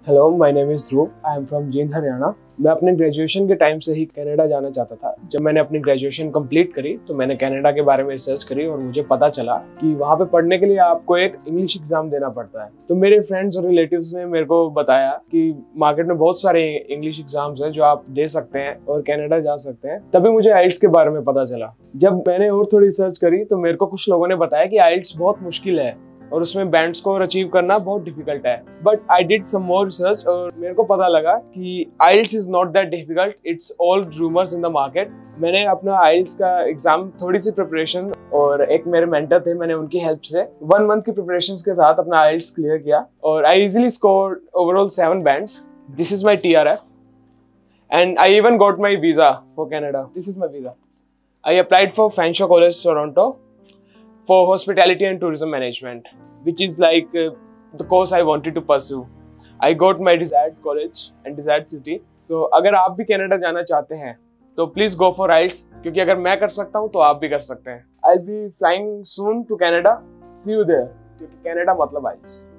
Hello, my name is Dhruv. I am from Jind, Haryana. मैं अपने graduation के टाइम से ही कनाडा जाना चाहता था। जब मैंने अपनी ग्रेजुएशन कंप्लीट करी तो मैंने कनाडा के बारे में रिसर्च करी और मुझे पता चला कि वहाँ पे पढ़ने के लिए आपको एक इंग्लिश एग्जाम देना पड़ता है। तो मेरे फ्रेंड्स और रिलेटिव्स ने मेरे को बताया कि मार्केट में बहुत सारे इंग्लिश एग्जाम्स हैं जो आप दे सकते हैं और कनाडा जा सकते हैं। तभी मुझे आइल्स के बारे में पता चला। जब मैंने और थोड़ी रिसर्च करी तो मेरे को कुछ लोगों ने बताया कि आइल्स बहुत मुश्किल है और उसमें बैंड स्कोर अचीव करना बहुत डिफिकल्ट है। But I did some more research और मेरे को पता लगा कि IELTS is not that difficult, it's all rumours in the market. मैंने अपना आइल्स का एग्जाम थोड़ी सी प्रिपरेशन और एक मेरे मेंटर थे, मैंने उनकी हेल्प से 1 मंथ की प्रिपरेशन के साथ अपना आइल्स क्लियर किया और I easily score overall 7 bands. This is my TRF and I even got my visa for Canada. This is my visa. I applied for Fanshawe College, Toronto, for hospitality and tourism management, which is like the course I wanted to pursue. I got my desired college and desired city. So अगर आप भी Canada जाना चाहते हैं तो please go for आइल्स, क्योंकि अगर मैं कर सकता हूँ तो आप भी कर सकते हैं। I'll be flying soon to Canada. See you there, क्योंकि कनाडा मतलब आइल्स।